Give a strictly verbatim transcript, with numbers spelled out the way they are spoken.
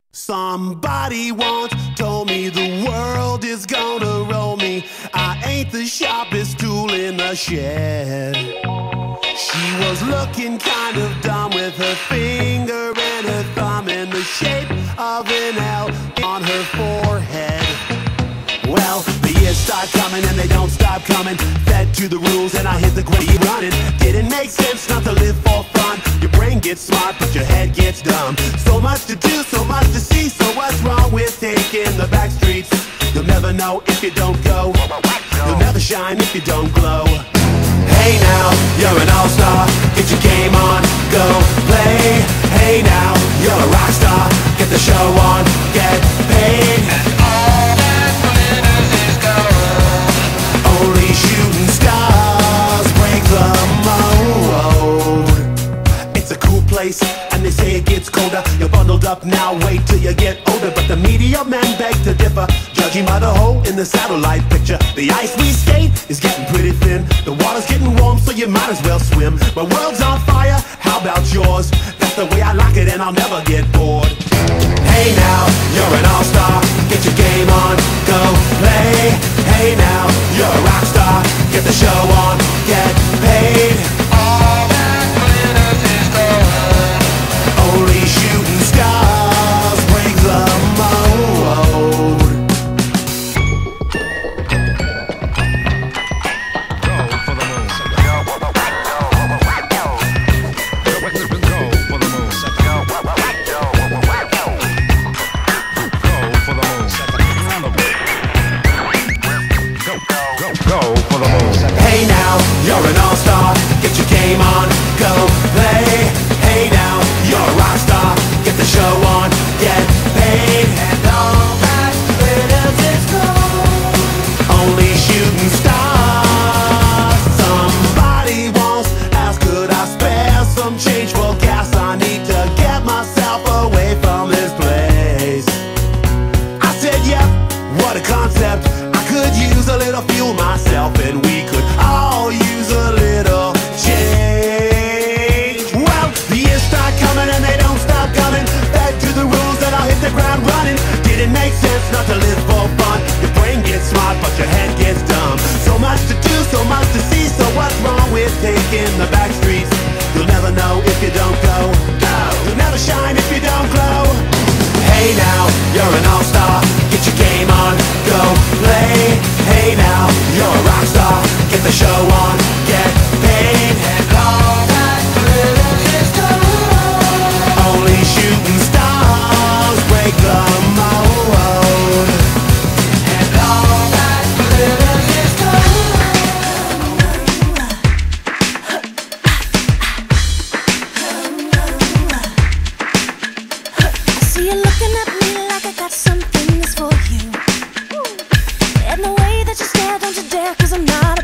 Somebody once told me the world is gonna roll me. I ain't the sharpest tool in the shed. She was looking kind of dumb with her finger and her thumb in the shape of an L on her forehead. Well, the years start coming and they don't stop coming. Fed to the rules and I hit the ground running. Didn't make sense not to live for fun. Your brain gets smart but your head gets dumb. So much to do, so much to see. So what's wrong with taking the back streets? You'll never know if you don't go. You'll never shine if you don't glow. Hey now, you're an all-star. Get your game on, go play. Hey now, you're a rock star. Get the show on, get paid. And all that glitters is gold. Only shooting stars break the mold. It's a cool place, and they say it gets colder. You're bundled up now, wait till you get older. But the media men beg to differ, judging by the hole in the satellite picture. The ice we skate is getting pretty thin. The water's getting warm, so you might as well swim. My world's on fire, how about yours? That's the way I like it, and I'll never get bored. Hey now, you're an all-star. Get your game on, go play. Hey now, you're a rock star. Get the show on, get paid. All that glitters is gold. Only shooting stars break the mold. Hey now, you're an all-star. Get your game on, go play. Hey now, you're a rock star. Get the show on, get paid. And all that glitters is gold. Only shooting stars. Somebody once asked, could I spare some change for gas? I need to get myself away from this place. I said, yep, what a concept. I could use a little fuel myself, and we could all use a little change. Well, the years start coming and they don't stop coming. Back to the rules and I'll hit the ground running. Didn't make sense not to live for fun. Your brain gets smart but your head gets dumb. So much to do, so much to see. So what's wrong with taking the back streets? You'll never know if you don't go. You'll never shine if you don't glow. Hey now, you're an all-star. Get your game on, go play. Hey now, you're a rock star. Get the show on, get paid. And all that glitters is gold. Only shooting stars break the mold. And all that glitters is I see you looking at me like I got something that's for you. And the way that you stare, don't you dare, 'cause I'm not